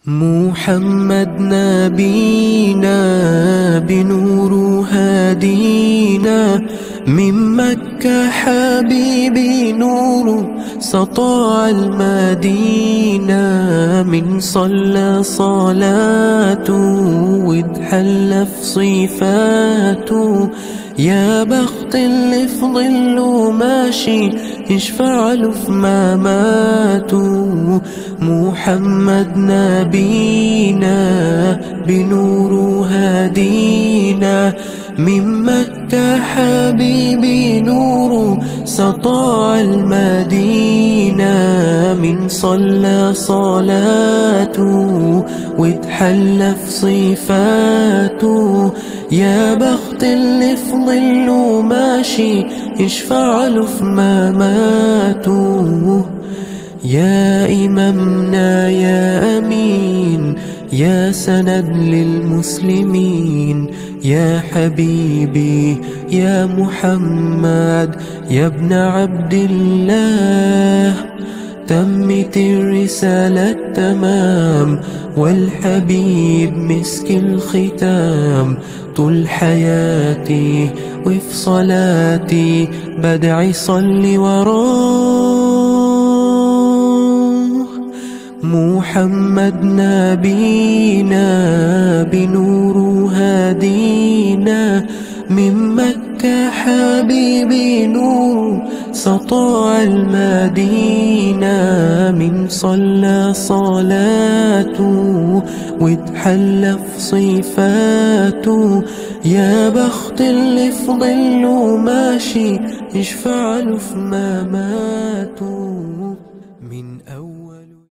محمد نبينا بنور هادينا، من مكة حبيبي نور سطاع المدينة، من صلى صلاته واتحلى في صفاته، يا بخت اللي في ظله ماشي يشفع له في مماته. محمد نبينا بنور هادينا، من مكة حبيبي نور سطاع المدينة، من صلى صلاته واتحلى في صفاته، يا بخت اللي في ظله ماشي يشفع له في مماته. يا إمامنا يا أمين، يا سند للمسلمين، يا حبيبي يا محمد يا ابن عبد الله، تمت الرسالة تمام والحبيب مسك الختام، طول حياتي وفي صلاتي بدعي صلي وراه. محمد نبينا بنور هادينا، من مكة حبيبي نور سطاع المدينة، من صلى صلاته واتحلى في صفاته، يا بخت اللي في ظله ماشي يشفع له في مماته. من